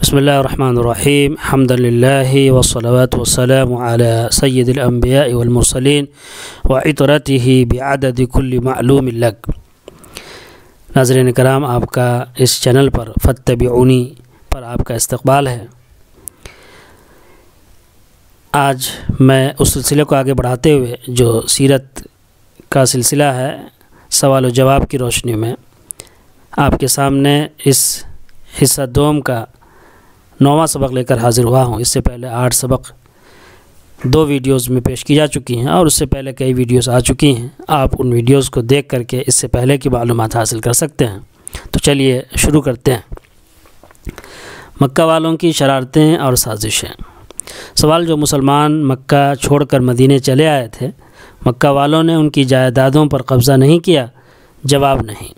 بسم اللہ الرحمن الرحیم حمد للہ والصلوات والسلام علی سید الانبیاء والمرسلین وعطرتہ بعدد کل معلوم لک۔ ناظرین کرام، آپ کا اس چینل پر فاتبعونی پر آپ کا استقبال ہے۔ آج میں اس سلسلے کو آگے بڑھاتے ہوئے جو سیرت کا سلسلہ ہے، سوال و جواب کی روشنی میں آپ کے سامنے اس حصہ دوم کا 9واں سبق لے کر حاضر ہوا ہوں۔ اس سے پہلے 8 سبق 2 ویڈیوز میں پیش کی جا چکی ہیں اور اس سے پہلے کئی ویڈیوز آ چکی ہیں۔ آپ ان ویڈیوز کو دیکھ کر کے اس سے پہلے کی معلومات حاصل کر سکتے ہیں۔ تو چلیے شروع کرتے ہیں۔ مکہ والوں کی شرارتیں اور سازشیں۔ سوال: جو مسلمان مکہ چھوڑ کر مدینے چلے آئے تھے، مکہ والوں نے ان کی جائیدادوں پر قبضہ نہیں کیا؟ جواب: نہیں،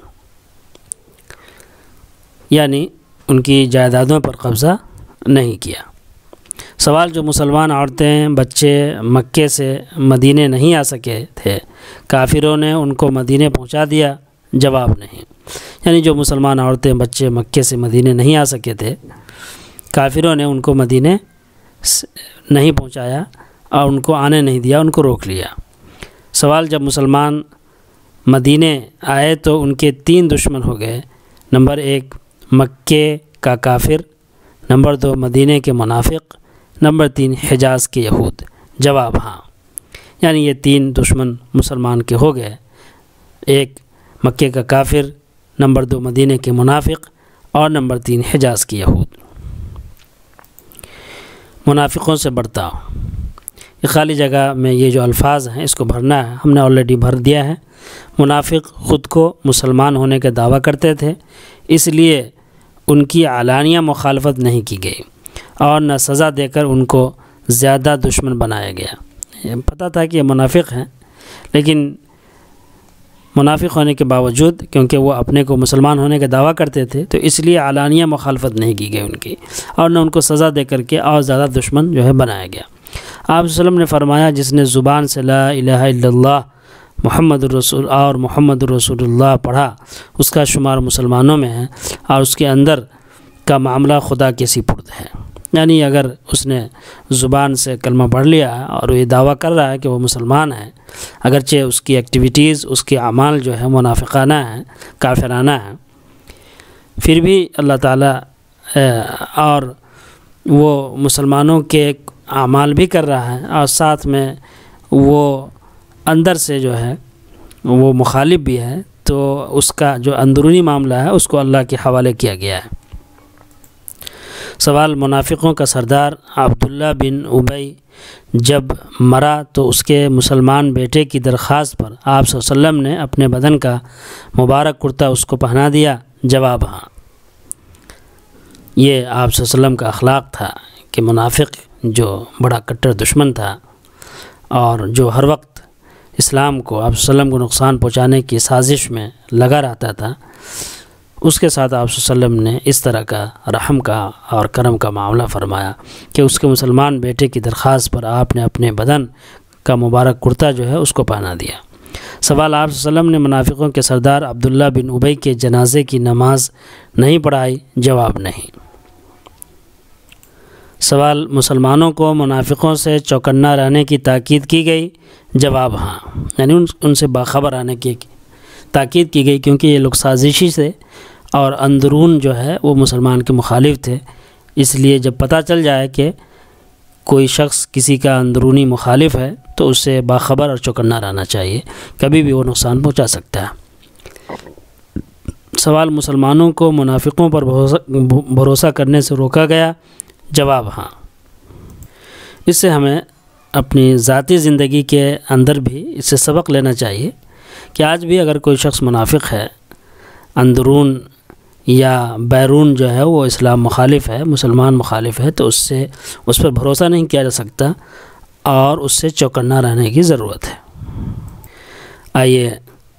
یعنی ان کی جائیدادوں پر قبضہ نہیں کیا۔ سوال: جو مسلمان عورتیں بچے مکے سے مدینے نہیں آ سکے تھے، کافروں نے ان کو مدینے پہنچا دیا؟ جواب: نہیں، یعنی جو مسلمان عورتیں بچے مکے سے مدینے نہیں آ سکے تھے، کافروں نے ان کو مدینے نہیں پہنچایا اور ان کو آنے نہیں دیا، ان کو روک لیا۔ سوال: جب مسلمان مدینے آئے تو ان کے 3 دشمن ہو گئے۔ نمبر 1 مکے کا کافر، نمبر 2 مدینے کے منافق، نمبر 3 حجاز کے یہود۔ جواب: ہاں، یعنی یہ 3 دشمن مسلمان کے ہو گئے، 1 مکے کا کافر، نمبر 2 مدینے کے منافق اور نمبر 3 حجاز کے یہود۔ منافقوں سے برتاؤ۔ یہ خالی جگہ میں یہ جو الفاظ ہیں اس کو بھرنا ہے، ہم نے آلریڈی بھر دیا ہے۔ منافق خود کو مسلمان ہونے کا دعویٰ کرتے تھے، اس لیے ان کی علانیہ مخالفت نہیں کی گئی اور نہ سزا دے کر ان کو زیادہ دشمن بنایا گیا۔ پتہ تھا کہ یہ منافق ہیں، لیکن منافق ہونے کے باوجود کیونکہ وہ اپنے کو مسلمان ہونے کا دعویٰ کرتے تھے تو اس لیے علانیہ مخالفت نہیں کی گئی ان کی، اور نہ ان کو سزا دے کر کے اور زیادہ دشمن جو ہے بنایا گیا۔ آپ صلی اللہ علیہ وسلم نے فرمایا: جس نے زبان سے لا الہ الا اللہ محمد الرسول اللہ پڑھا، اس کا شمار مسلمانوں میں ہے اور اس کے اندر کا معاملہ خدا کے سپرد ہے۔ یعنی اگر اس نے زبان سے کلمہ پڑھ لیا ہے اور یہ دعویٰ کر رہا ہے کہ وہ مسلمان ہے، اگرچہ اس کی ایکٹیویٹیز، اس کے اعمال جو ہے منافقانہ ہیں، کافرانہ ہیں، پھر بھی اللہ تعالیٰ اور وہ مسلمانوں کے اعمال بھی کر رہا ہے اور ساتھ میں وہ اندر سے جو ہے وہ مخالف بھی ہے، تو اس کا جو اندرونی معاملہ ہے اس کو اللہ کے حوالے کیا گیا ہے۔ سوال: منافقوں کا سردار عبداللہ بن ابی جب مرا تو اس کے مسلمان بیٹے کی درخواست پر آپ صلی اللہ علیہ وسلم نے اپنے بدن کا مبارک کرتا اس کو پہنا دیا؟ جواب: ہاں۔ یہ آپ صلی اللہ علیہ وسلم کا اخلاق تھا کہ منافق جو بڑا کٹر دشمن تھا اور جو ہر وقت اسلام کو، آپ صلی اللہ علیہ وسلم کو نقصان پہنچانے کی سازش میں لگا رہتا تھا، اس کے ساتھ آپ صلی اللہ علیہ وسلم نے اس طرح کا رحم کا اور کرم کا معاملہ فرمایا کہ اس کے مسلمان بیٹے کی درخواست پر آپ نے اپنے بدن کا مبارک کرتا جو ہے اس کو پہنا دیا۔ سوال: آپ صلی اللہ علیہ وسلم نے منافقوں کے سردار عبداللہ بن ابی کے جنازے کی نماز نہیں پڑھائی؟ جواب: نہیں۔ سوال: مسلمانوں کو منافقوں سے چوکنا رہنے کی تاکید کی گئی؟ جواب: ہاں، یعنی ان سے باخبر آنے کی تاکید کی گئی، کیونکہ یہ لوگ سازشی سے اور اندرون جو ہے وہ مسلمان کے مخالف تھے، اس لیے جب پتہ چل جائے کہ کوئی شخص کسی کا اندرونی مخالف ہے تو اس سے باخبر اور چوکنا رہنا چاہیے، کبھی بھی وہ نقصان پہنچا سکتا ہے۔ سوال: مسلمانوں کو منافقوں پر بھروسہ کرنے سے روکا گیا؟ جواب: ہاں۔ اس سے ہمیں اپنی ذاتی زندگی کے اندر بھی اس سے سبق لینا چاہیے کہ آج بھی اگر کوئی شخص منافق ہے، اندرون یا بیرون جو ہے وہ اسلام مخالف ہے، مسلمان مخالف ہے، تو اس پر بھروسہ نہیں کیا جا سکتا اور اس سے چوکنا رہنے کی ضرورت ہے۔ آئیے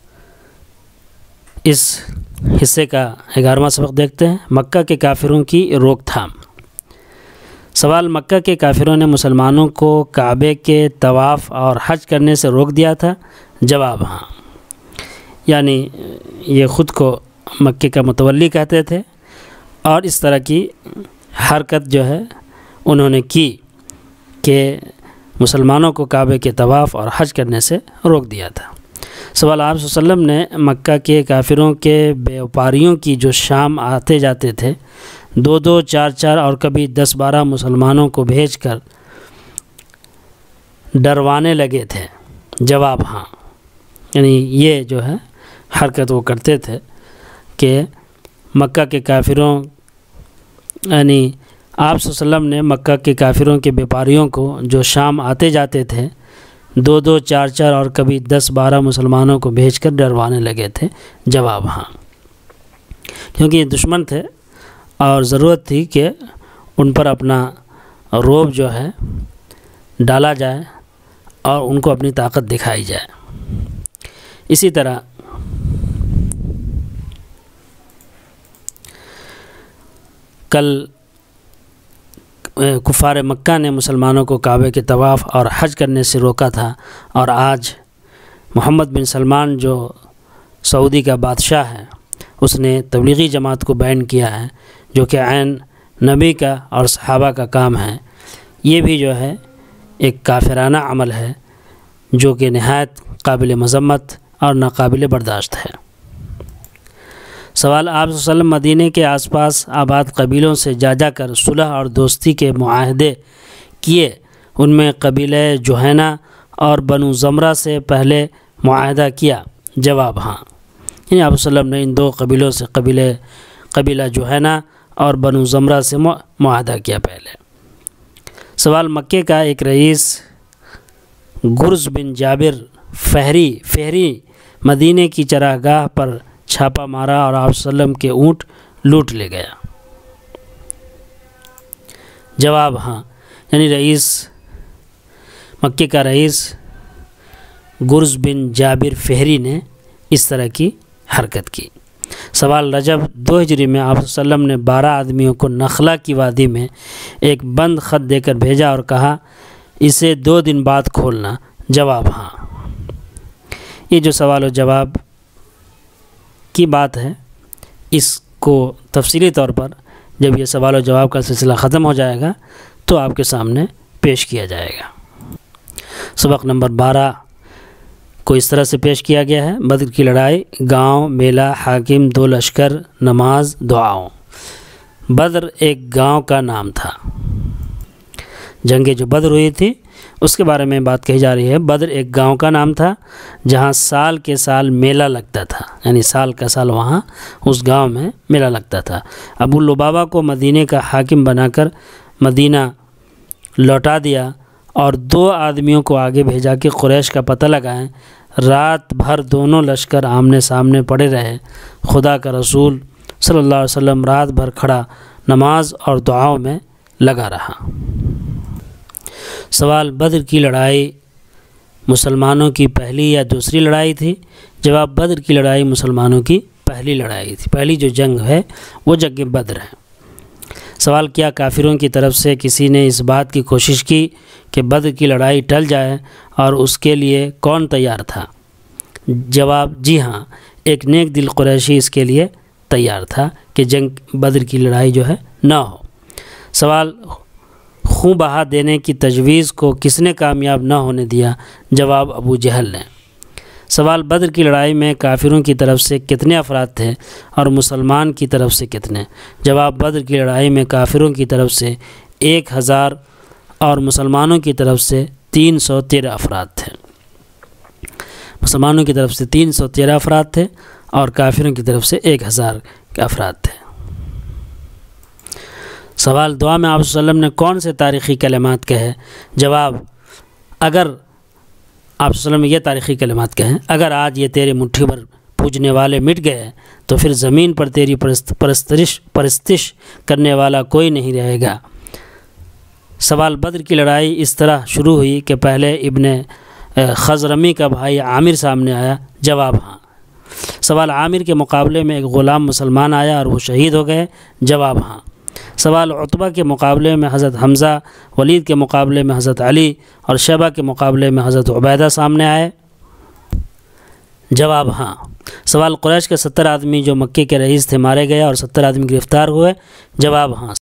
اس حصے کا 11واں سبق دیکھتے ہیں: مکہ کے کافروں کی روک تھام۔ سوال: مکہ کے کافروں نے مسلمانوں کو کعبے کے طواف اور حج کرنے سے روک دیا تھا؟ جواب: ہاں، یعنی یہ خود کو مکے کا متولی کہتے تھے اور اس طرح کی حرکت جو ہے انہوں نے کی کہ مسلمانوں کو کعبے کے طواف اور حج کرنے سے روک دیا تھا۔ سوال آپ صلی اللہ علیہ وسلم نے مکہ کے کافروں کے بیوپاریوں کی جو شام آتے جاتے تھے 2 4 اور کبھی 10 12 مسلمانوں کو بھیج کر ڈروانے لگے تھے، جواب ہاں، یعنی یہ جو ہے حرکت وہ کرتے تھے کہ مکہ کے کافروں، یعنی آپ صلی اللہ علیہ وسلم نے مکہ کے کافروں کے بیوپاریوں کو جو شام آتے جاتے تھے 2 4 اور کبھی 10 12 مسلمانوں کو بھیج کر ڈروانے لگے تھے، جواب ہاں، کیونکہ یہ دشمن تھے اور ضرورت تھی کہ ان پر اپنا رعب جو ہے ڈالا جائے اور ان کو اپنی طاقت دکھائی جائے۔ اسی طرح کل کفار مکہ نے مسلمانوں کو کعبے کے طواف اور حج کرنے سے روکا تھا، اور آج محمد بن سلمان جو سعودی کا بادشاہ ہے اس نے تبلیغی جماعت کو بین کیا ہے، جو کہ عین نبی کا اور صحابہ کا کام ہے۔ یہ بھی جو ہے ایک کافرانہ عمل ہے جو کہ نہایت قابل مذمت اور ناقابل برداشت ہے۔ سوال آپ صلی اللہ علیہ وسلم مدینے کے آس پاس آباد قبیلوں سے جا کر صلح اور دوستی کے معاہدے کیے، ان میں قبیلہ جوہینہ اور بنو زمرہ سے پہلے معاہدہ کیا، جواب ہاں، یعنی آپ صلی اللہ علیہ وسلم نے ان 2 قبیلوں سے قبیلہ جوہینہ اور بنو زمرہ سے معاہدہ کیا پہلے۔ سوال مکے کا ایک رئیس گرز بن جابر فہری مدینے کی چراگاہ پر چھاپا مارا اور آپ صلی اللہ علیہ وسلم کے اونٹ لوٹ لے گیا، جواب ہاں، یعنی مکے کا رئیس گرز بن جابر فہری نے اس طرح کی حرکت کی۔ سوال رجب 2 ہجری میں آپ صلی اللہ علیہ وسلم نے 12 آدمیوں کو نخلا کی وادی میں ایک بند خط دے کر بھیجا اور کہا اسے 2 دن بعد کھولنا، جواب ہاں۔ یہ جو سوال و جواب کی بات ہے اس کو تفصیلی طور پر جب یہ سوال و جواب کا سلسلہ ختم ہو جائے گا تو آپ کے سامنے پیش کیا جائے گا۔ سبق نمبر 12 کو اس طرح سے پیش کیا گیا ہے: بدر کی لڑائی، گاؤں، میلہ، حاکم، 2 لشکر، نماز، دعاؤں۔ بدر ایک گاؤں کا نام تھا۔ جنگ جو بدر ہوئی تھی اس کے بارے میں بات کہی جا رہی ہے۔ بدر ایک گاؤں کا نام تھا جہاں سال کے سال میلہ لگتا تھا، یعنی سال کا سال وہاں اس گاؤں میں میلہ لگتا تھا۔ ابو لبابہ کو مدینے کا حاکم بنا کر مدینہ لوٹا دیا اور 2 آدمیوں کو آگے بھیجا کہ قریش کا پتہ لگائیں۔ رات بھر دونوں لشکر آمنے سامنے پڑے رہے۔ خدا کا رسول صلی اللہ علیہ وسلم رات بھر کھڑا نماز اور دعاؤں میں لگا رہا۔ سوال بدر کی لڑائی مسلمانوں کی پہلی یا دوسری لڑائی تھی؟ جواب بدر کی لڑائی مسلمانوں کی پہلی لڑائی تھی، پہلی جو جنگ ہے وہ جنگ بدر ہے۔ سوال کیا کافروں کی طرف سے کسی نے اس بات کی کوشش کی کہ بدر کی لڑائی ٹل جائے اور اس کے لیے کون تیار تھا؟ جواب جی ہاں، ایک نیک دل قریشی اس کے لیے تیار تھا کہ جنگ بدر کی لڑائی جو ہے نہ ہو۔ سوال خون بہا دینے کی تجویز کو کس نے کامیاب نہ ہونے دیا؟ جواب ابو جہل نے۔ سوال بدر کی لڑائی میں کافروں کی طرف سے کتنے افراد تھے اور مسلمان کی طرف سے کتنے؟ جواب بدر کی لڑائی میں کافروں کی طرف سے 1000 اور مسلمانوں کی طرف سے 313 افراد تھے۔ مسلمانوں کی طرف سے 313 افراد تھے اور کافروں کی طرف سے 1000 کے افراد تھے۔ سوال دعا میں آپ صلی اللہ علیہ وسلم نے کون سے تاریخی کلمات کہے؟ جواب اگر آپ صلی اللہ علیہ وسلم یہ تاریخی کلمات کہیں: اگر آج یہ تیرے مٹھی بھر پوجنے والے مٹ گئے تو پھر زمین پر تیری پرستش کرنے والا کوئی نہیں رہے گا۔ سوال بدر کی لڑائی اس طرح شروع ہوئی کہ پہلے ابن خزرمی کا بھائی عامر سامنے آیا؟ جواب ہاں۔ سوال عامر کے مقابلے میں ایک غلام مسلمان آیا اور وہ شہید ہو گئے؟ جواب ہاں۔ سوال عتبہ کے مقابلے میں حضرت حمزہ، ولید کے مقابلے میں حضرت علی اور شیبہ کے مقابلے میں حضرت عبیدہ سامنے آئے؟ جواب ہاں۔ سوال قریش کے 70 آدمی جو مکے کے رئیس تھے مارے گئے اور 70 آدمی گرفتار ہوئے؟ جواب ہاں۔